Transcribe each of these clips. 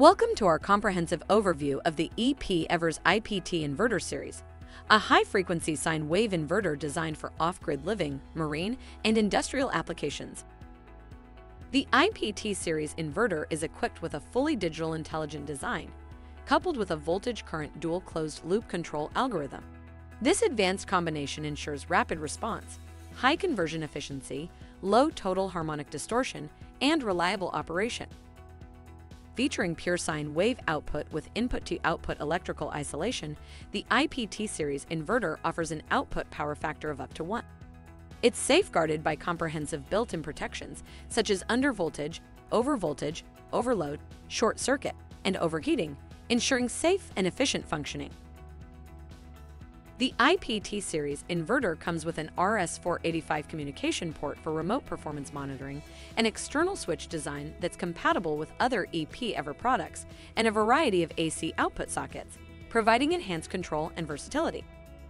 Welcome to our comprehensive overview of the Epever's IPT inverter series, a high-frequency sine wave inverter designed for off-grid living, marine, and industrial applications. The IPT series inverter is equipped with a fully digital intelligent design, coupled with a voltage-current dual closed-loop control algorithm. This advanced combination ensures rapid response, high conversion efficiency, low total harmonic distortion, and reliable operation. Featuring pure sine wave output with input-to-output electrical isolation, the IPT series inverter offers an output power factor of up to 1. It's safeguarded by comprehensive built-in protections such as undervoltage, overvoltage, overload, short circuit, and overheating, ensuring safe and efficient functioning. The IPT series inverter comes with an RS-485 communication port for remote performance monitoring, an external switch design that's compatible with other Epever products, and a variety of AC output sockets, providing enhanced control and versatility.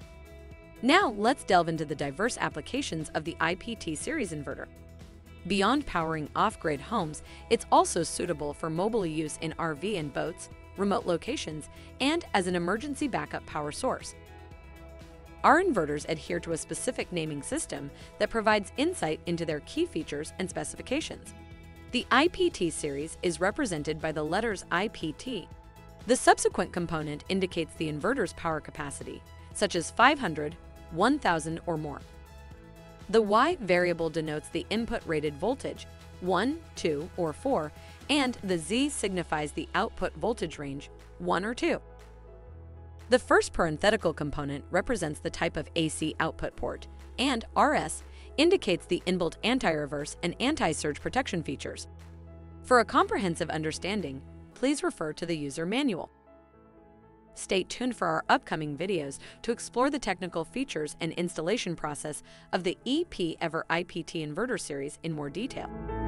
Now let's delve into the diverse applications of the IPT series inverter. Beyond powering off-grid homes, it's also suitable for mobile use in RV and boats, remote locations, and as an emergency backup power source. Our inverters adhere to a specific naming system that provides insight into their key features and specifications. The IPT series is represented by the letters IPT. The subsequent component indicates the inverter's power capacity, such as 500, 1000, or more. The Y variable denotes the input rated voltage, 1, 2, or 4, and the Z signifies the output voltage range, 1 or 2. The first parenthetical component represents the type of AC output port, and RS indicates the inbuilt anti-reverse and anti-surge protection features. For a comprehensive understanding, please refer to the user manual. Stay tuned for our upcoming videos to explore the technical features and installation process of the Epever IPT inverter series in more detail.